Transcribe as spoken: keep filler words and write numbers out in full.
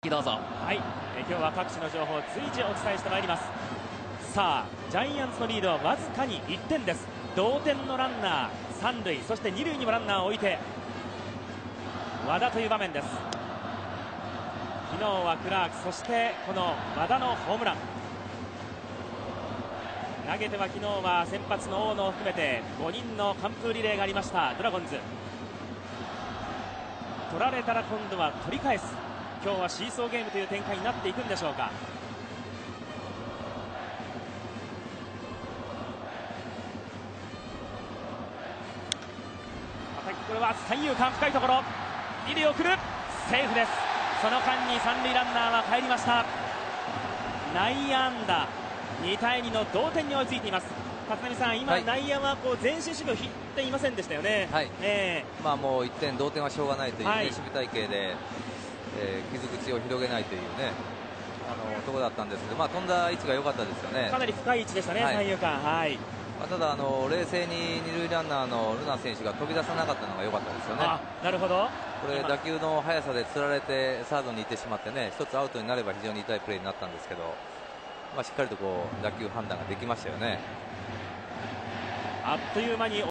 どうぞ。 はい、え今日は各地の情報を随時お伝えしてまいります。さあ、ジャイアンツのリードはわずかにいってんです。同点のランナー三塁、そして二塁にもランナーを置いて和田という場面です。昨日はクラーク、そしてこの和田のホームラン。投げては昨日は先発の大野を含めてごにんの完封リレーがありましたドラゴンズ。取られたら今度は取り返す、今日はシーソーゲームという展開になっていくんでしょうか。これは三遊間深いところ、二塁を送る、セーフです。その間に三塁ランナーは帰りました。内野安打、にたいにの同点に追いついています。立浪さん、今、はい、内野はこう前進守備を引いていませんでしたよね。 はい、えーまあ、もういってん同点はしょうがないという、ね、はい、守備体系で、えー、傷口を広げないというねあのところだったんですけど、まあ、飛んだ位置が良かったですよね。 かなり深い位置でしたね、はい、三遊間。はい、 まあ、ただあの冷静に二塁ランナーのルナ選手が飛び出さなかったのが良かったですよね。 あ、なるほど。 これ打球の速さでつられてサードに行ってしまってね、一つアウトになれば非常に痛いプレーになったんですけど、まあ、しっかりとこう打球判断ができましたよね。 あっという間に